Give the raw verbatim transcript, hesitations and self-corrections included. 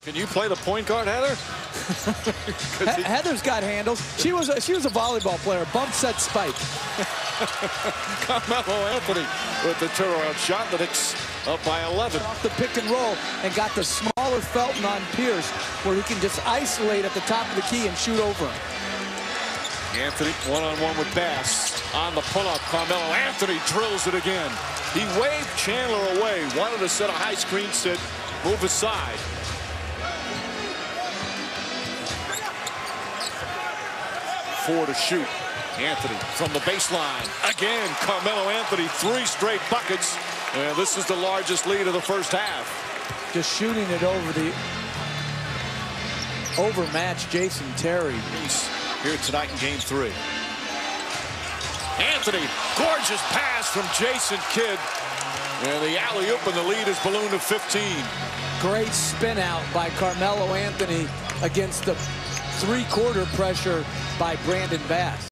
Can you play the point guard, Heather? he Heather's got handles. She was a, she was a volleyball player. Bump, set, spike. Carmelo Anthony with the turnaround shot. The Knicks up by eleven. Off the pick and roll and got the smaller Felton on Pierce, where he can just isolate at the top of the key and shoot over him. Anthony one-on-one with Bass. On the pull-up, Carmelo Anthony drills it again. He waved Chandler away. Wanted to set a high screen sit, move aside. Four to shoot. Anthony from the baseline. Again, Carmelo Anthony, three straight buckets. And this is the largest lead of the first half. Just shooting it over the overmatched Jason Terry. He's here tonight in game three. Anthony, gorgeous pass from Jason Kidd. And the alley-oop and the lead is ballooned to fifteen. Great spin out by Carmelo Anthony against the three-quarter pressure by Brandon Bass.